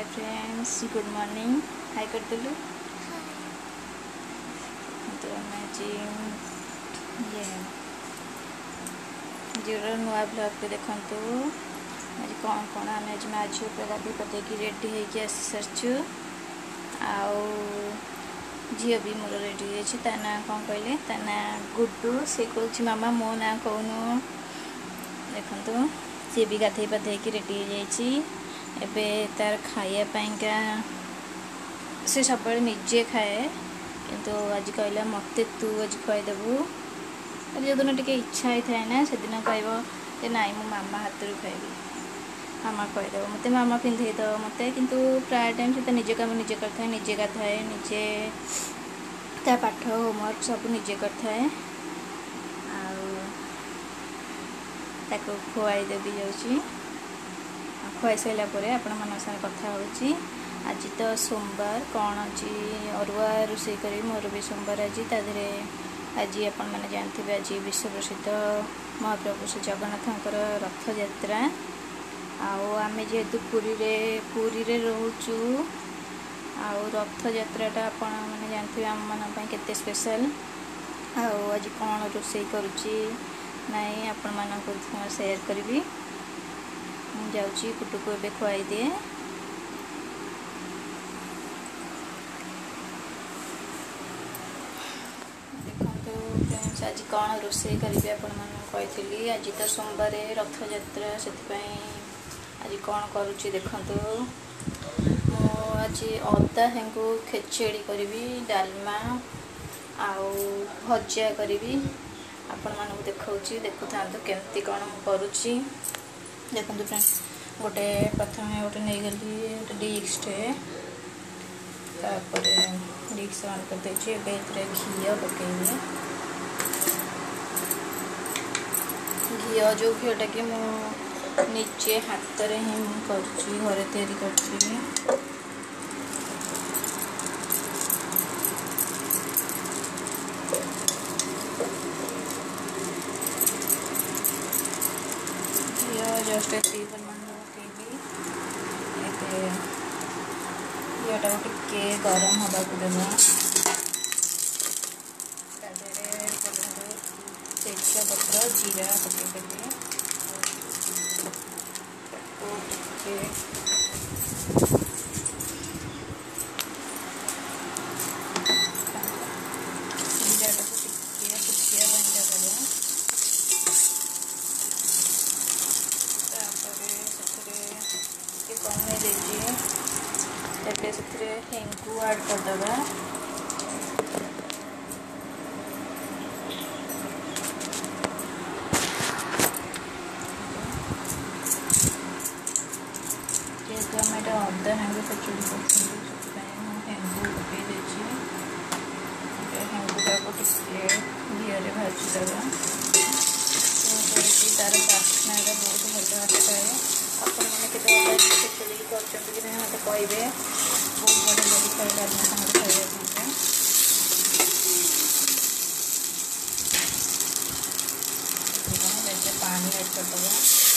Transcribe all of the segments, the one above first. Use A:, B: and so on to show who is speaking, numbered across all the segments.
A: Friends, good morning. हाय कर देलु। तो मैं जी ये जो नुआ ब्लॉग पे देखु आज कौन कौन आम आज मैं आज गाधी पतैकी रेडी होगी आसी सारचु। झील भी मोर रेडी हो ना कौन कहले ता ना गुड्डू। से कह मामा मो ना कौन देखु सी भी गाधे पाधे रेडी हो जाए। तार खायापाइका से सब निजे खाए किंतु आज कहला मत तू आज खुआदेबू। जो दिन टे इच्छा होता है ना से दिन कह नाई मो मामा हाथ रू खाइबी, मामा खुआदेव मत, मामा पिंधे दो मत। किंतु प्राय टाइम से निजे काम निजे करता है, निजे गाधाए, निजे ता पाठ होमवर्क सब निजे करता है। खुआई देवी जाऊँ खुआई सारा आपण मान साथ कथा हो। आज तो सोमवार कौन अच्छी अरुआ रोषे करी मोर भी सोमवार आज ताधे आज आपण मैंने जानते आज विश्व प्रसिद्ध महाप्रभु श्री जगन्नाथ रथ यात्रा। आमे जेहेतु पुरी रे रोचु रथ यात्राटा आपण मैंने जानते आम मान केते स्पेशल। आज कौन रोषे करुच्ची नाई आपण मानक शेयर करी। जाऊँगी कुटु को ए खुआई दिए। देखो फ्रेंड्स आज कौन रोषे करी आपण कही। आज तो सोमवार रथ यात्रा से आज कौन करुच्ची देखु। आज अदा हेंगु खेचेड़ी करी, डालमा आउ भजा करी आपण मानक देखा देखु था केमती कौन करुच्ची। देखो फ्रेंड्स गोटे प्रथम गोटे नहीं गली गोटे डिस्टे डिक्स ऑन कर दे घी पकईबी। घी जो घीटा कि निजे हाथ रे ही करुच्ची घरे तैयारी कर। जस्ट एति घीटा टे गरम हवा को देवा। तेजपत्र जीरा पकईदेवी। जीरा फुटिया बंद करें से हेंगू ऐड करदे। जेहेतु आम अदा हेंगू खिचड़ी कर हेंगू पकई हेंगूटा को घी भाजीदेवा। तार बास्ना बहुत भल आता है। आपण मैंने खिचड़ी कर मत कहे बहुत बढ़िया लगी डालमा सागर खाइबा। पानी ऐड करदे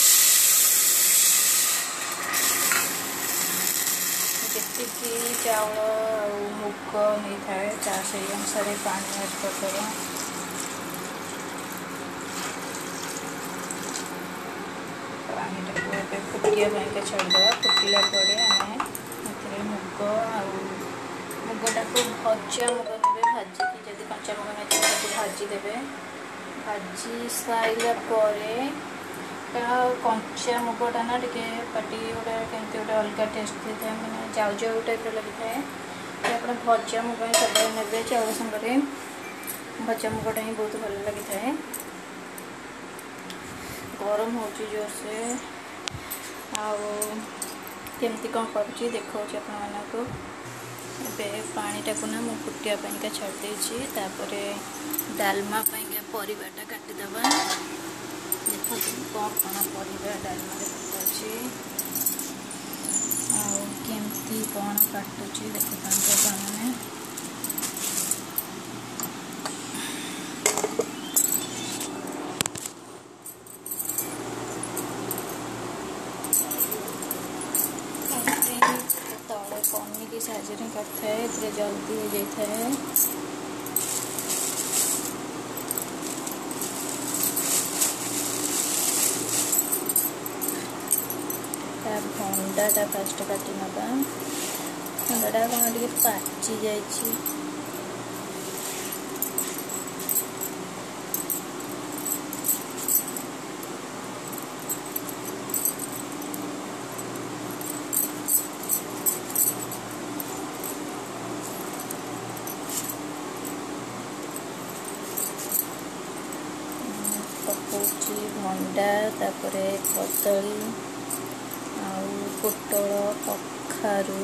A: जी चाउल मुग नहीं था से अनुसार पानी ऐड करदे। फुटिया छाड़देवा। फुटिला आम मुग मुगटा को भजा मुग ने भाजिकी जब कंचा मुग नहीं भाजीदे। भाजी सारा कंचा मुगटा ना टे पाटी गोटे कमी गोटे अलग टेस्ट होता है, मैंने जाऊ जाऊ टाइप लगी था। आप भजा मुग सब ने चाउल सांगे भजा मुगटा ही बहुत भल लगी था। गरम हो जोर से आमती कौन करुच्ची देखा आपको। पानीटा को ना मुझे फुटिया छाड़ डालमा परिवाटा काटिदेवा। देखो कौन कौन परिवा डालमा केमती कौन काटुची देखो मैंने। तले पनिकी साहाଯ୍य काटिए जल्दी हो जाए। भंडाटा फास्ट काटी नवा। भंडाटा कौन टे पाची जाए। पकाउची भंडा तापरे कदली पोटल कखारू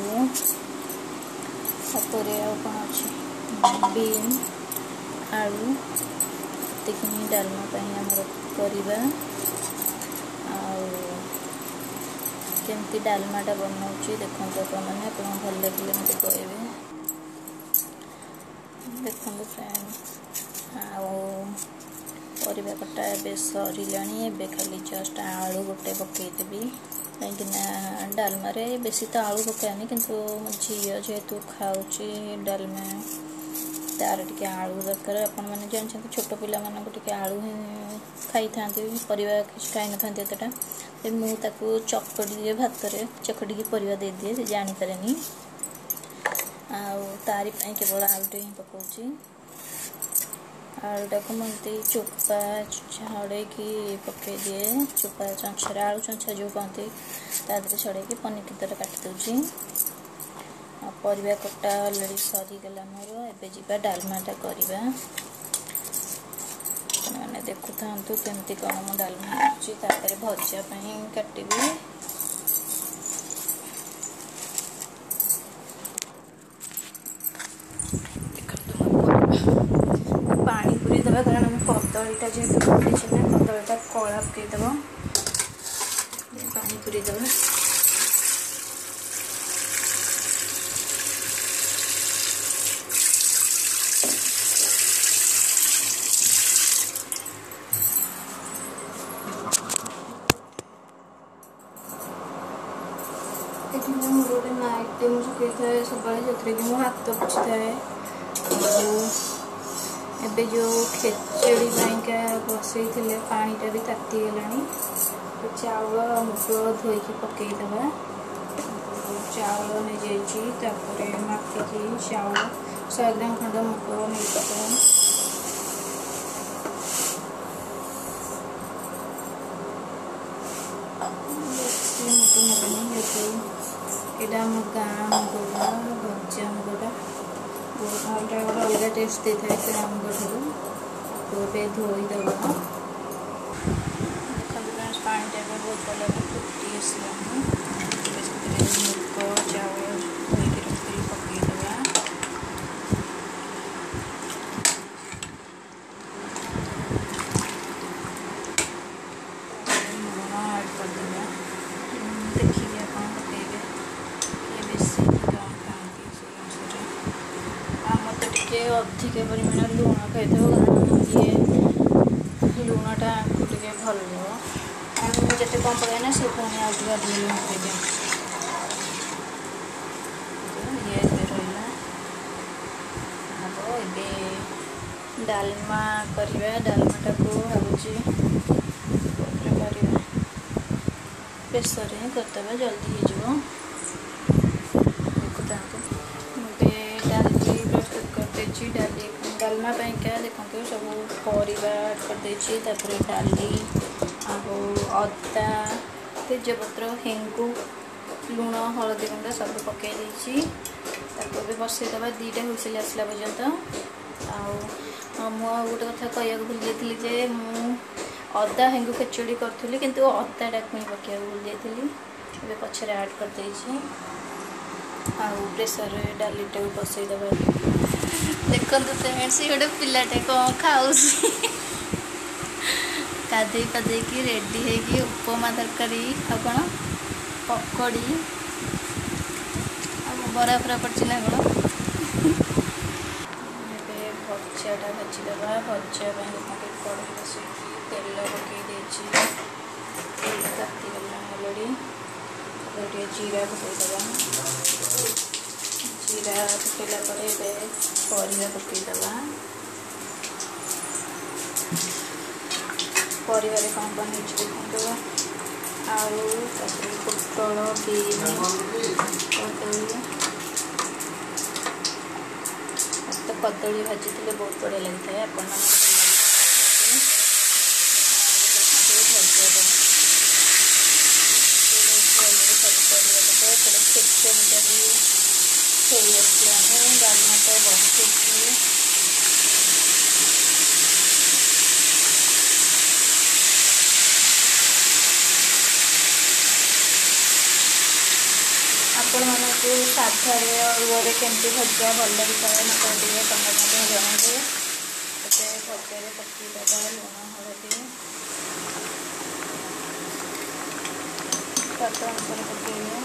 A: तापरे कौन अच्छे बीन आलू देखिए डालमा आमर करवा केमती डालमाटा बनाऊँगी देखो मैंने आप भल लगे मत कहे देखो फ्रेंड आ कटा ए सर खाली जस्ट आलू गोटे पकईदेवी कहीं डालमा बेसी तो आलू पकानी किंतु झी जेहेतु खाऊची डालमा तार टे आलू दरकार आपण मैंने जानते छोट पिला टे आलू खाई था परिवा किसी खाई न था एतटा मुझे चकटी दिए भात चकटी परिवा दे दिए से जानीपे तारी केवल आलूटे ही पकाऊँ आलूटा को मुझे चोपा छड़े पकई दिए चोपा चंछा आलू चंछा जो कहते तादे छड़े पनिकी तरह काटी दूची परिवा कटा अलरेडी सरीगला मोर एबे जीवा डालमाटा करवा मैंने देखु था केमती कौन मो डालमा तापर भजा काटी पानी पूरी दबा कारण कदलीटा जेहतु पकड़े ना कदलीटा कला पकईदब पानी पूरी दबा गोटे नाइट शुक्र था सब जो मो हाथ पोछी थाए एबे जो खेचड़ी पाइका बसई थे पानीटा भी तातीगला चाउल मुग धोईकी पकईदबा चाउल नहीं जापर मापिकी चाउल 100 ग्राम खंड मुग नहीं पकड़ा यहाँ मो गाँ मुगुरा भजा मुगुरा गोटे अलग टेस्ट दे था किଣା मुग ठार धोईदब देखते पानीटा बहुत भल फुटी आसला मुग चाउल धोईकी रखी पकईदबा लुण ऐड करदे देखिए आप पकईबे अधिक परिमाण लुण खाई ये लुणटा आमको टे भल जिते कम पकाए ना से पुणी अधिक लुण खाई ये रहा अब ये डालमा करवा डालमाटा को भावुँ प्रेसर करदे जल्दी हो डाली डालमा क्या देखो सब परिवा करदे डाली अदा तेजपत्र हेंगु लुण हलदी गुंडा सब पकई बसईदबा 2टा हुइसिल आसला पर्यंत गोटे कथा कह भूल जाइए मु अदा हेंगु खेचड़ी करी किंतु अदाटा पुणी पकड़ा भूल जाइए पछरे ऐड करदे प्रेसर डालीटा बसईदबा देखो फ्रेंड्स गोटे पिलाटे कौन खाऊ गाधे पाधे रेडी होगी उपमा तरकारी आ कौन पकड़ी बरा फरा पड़ी ना कौन भजाटा भाजीदबा भजा कड़े बसई तेल पकई तेल तातीगला अलरेडी गोटे जीरा पकईदबा जीरा फुटेला परिवा पकईदबा परिवार कौन कौन देखो आउ पोटल बीन कदली भाजी बहुत बढ़िया लगी था आप डालमा तो बस आपण मानक साधार रुआरे केमती भजा भल लगी था मतलब टमाटो जनइबे भजा पकईदा लुण हलदी स्वाद अनुसार पकईबे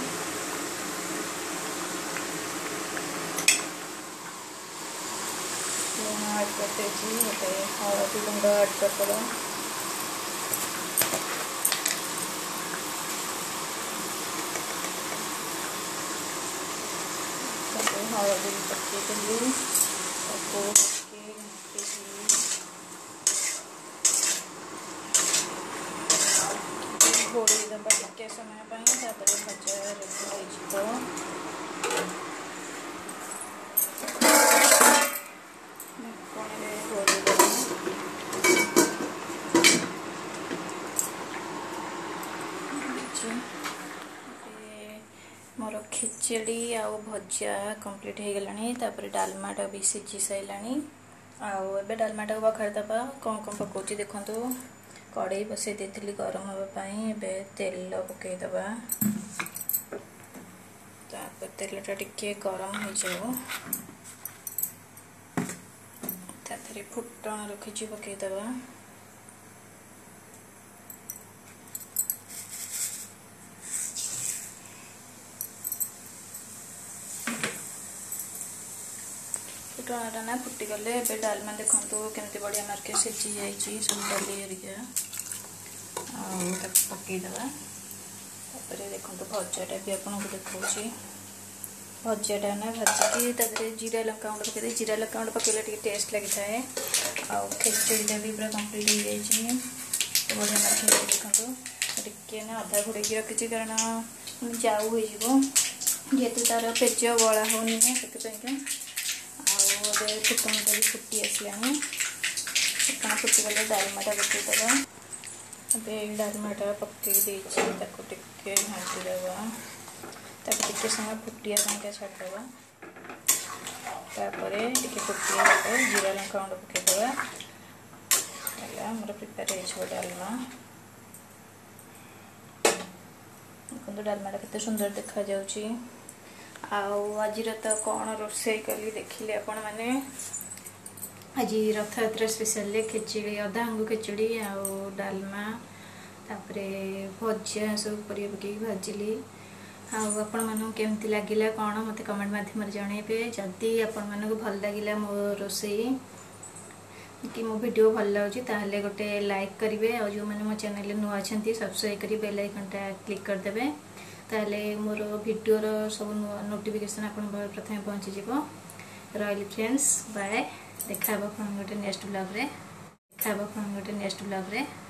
A: लुण ऐड करते हलदी गुंड ऐड करदे हलदी पकईदेली घोड़ी दबा टे समय भजा रेडी मोर खिचड़ी आउ भजा कंप्लीट हो गला डालमाटा भी सीझी सारानी आबे डालमाटा को बघार दबा कौन कौन पकाउची देखंतु कड़ाई बसई देती गरम होगापाई तेल पकईदबा तेलटा टिके गरम हो जाओ फुटण रखी पकईदबा फुटणटा ना फुटीगले डालमा देखो केमती बढ़िया मार्के सीझी जाइए सब डाली हरिका पकईदबा देखो भजाटा भी आपको देखा भजाटा ना भाजिकी जीरा लंका गुंड पकईदे जीरा लंका गुंड पकईले टेस्ट लगी थाए खिचड़ीटा भी पूरा कंप्लीट हो जाए बढ़िया मार्के देखो टे ना अधा घोड़े रखी कारण जाऊ हो जेहेतु तार पेज बड़ा होनी से फुटणटा भी फुटी आसला फुटण फुटीगले डालमाटा पकईदबा अबे डालमाटा पकई टे घाटीदबा टे समय फुटिया छाड़दबा टे फुटिया जीरा लंका गुंड पकईदबा मोर प्रिपेयर हो डालमा देखो डालमाटा केते सुंदर देखा जाउची आज तो कौन रोषे कली देखिले आपण माने आज रथ यात्रा स्पेशल खिचड़ी अधांगु खिचड़ी आउ डालमा तापरे भजा सब परिया पकई भाजिली आपण मानू केमती लगिला कौन मते कमेंट माध्यम जनइबे जदि आपण मानू भल लगिला मो रोषे कि मो वीडियो भल लगुची ताहले गोटे लाइक करिवे और जो माने मो चैनल नुआ अछंती सब्सक्राइब करी बेल आइकनटा क्लिक कर देबे ताहले मोर वीडियोर सब नोटिफिकेशन आपन प्रथम पहुंची जीवो रॉयल फ्रेंड्स बाय देखा गोटे नेक्स्ट ब्लॉग रे